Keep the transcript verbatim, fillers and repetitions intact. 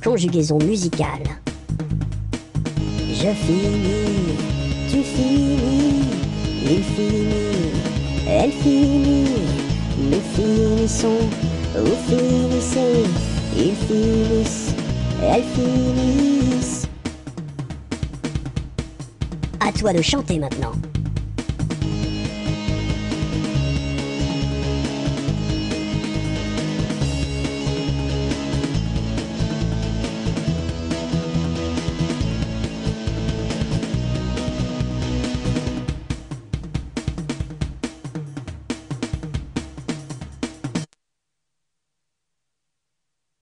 conjugaison musicale. Je finis, tu finis, il finit, elle finit, nous finissons, vous finissez, ils finissent, elles finissent. À toi de chanter maintenant.